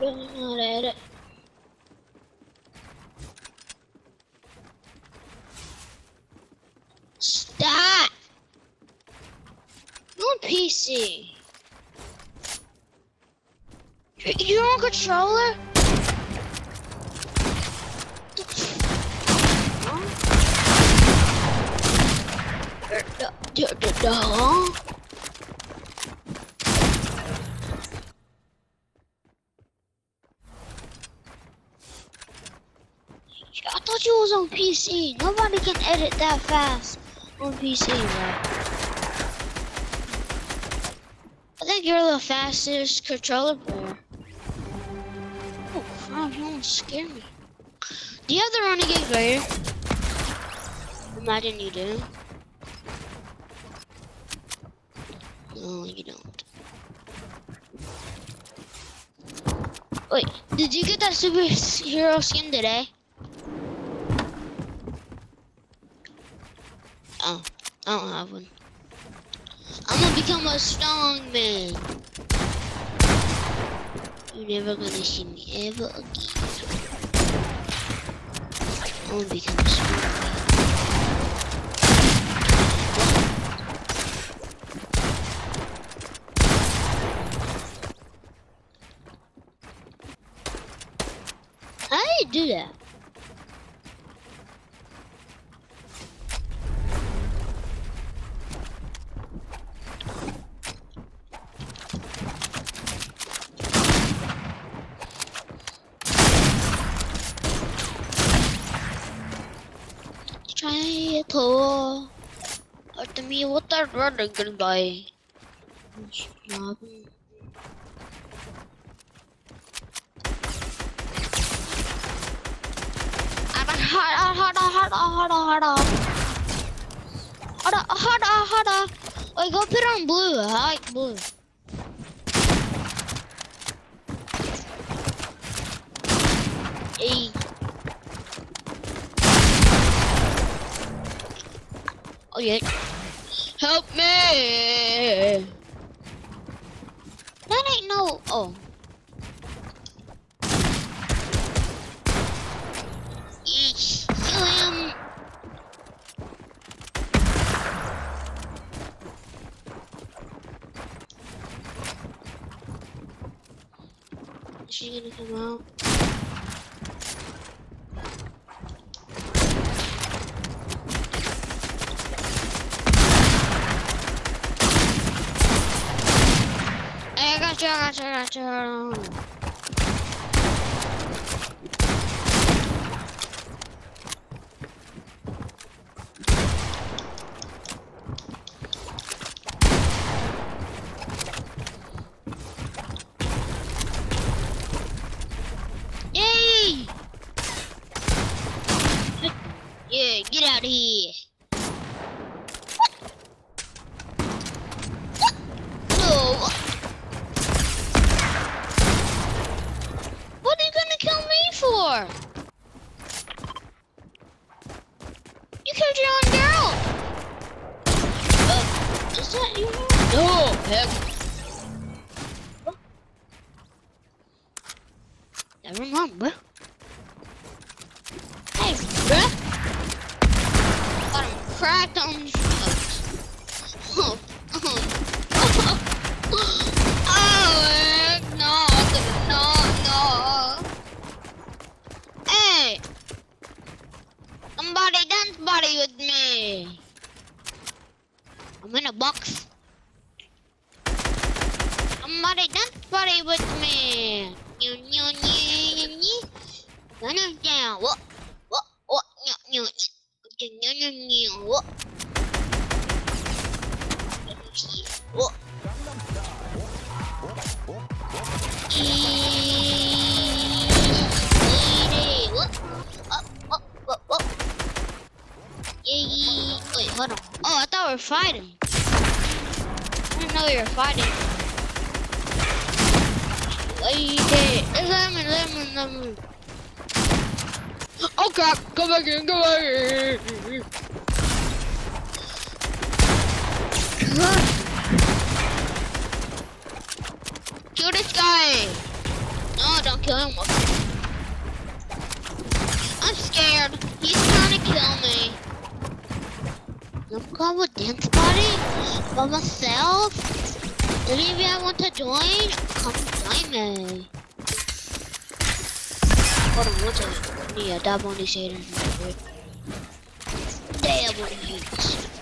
Don't know how to edit. Stop! You're on PC. You're on controller? I thought you was on PC. Nobody can edit that fast on PC, bro. I think you're the fastest controller player. Oh, crap, you almost scared me. Do you have the Renegade Raider? Imagine you do. No, you don't. Wait, did you get that superhero skin today? Oh, I don't have one. I'm gonna become a strong man. You're never gonna see me ever again. I'm gonna become a strong man. How do you do that? Try to at me what are rather goodbye. Wait, go put on blue. I like blue. Hey. Oh yeah. Help me! That ain't no. Oh. Yes. Kill him. Is she gonna come out? I got you. Yay! Yeah, get out of here. For? You killed your own girl! Is that you? No, heck. Never mind, bro. Hey, bro. Got him cracked on the drugs. Oh, heck no. Hey! Somebody dance body with me! I'm in a box. Somebody dance body with me! What? Wait, hold on. Oh, I thought we were fighting. I didn't know we were fighting. Wait, lemon. Oh crap, go back in. Kill this guy. No, don't kill him. I'm scared. He's trying to kill me. I'm going with dance party by myself. Any of you want to join? Come join me. Hold on, one second. Yeah, dab on these haters. Dab on these haters.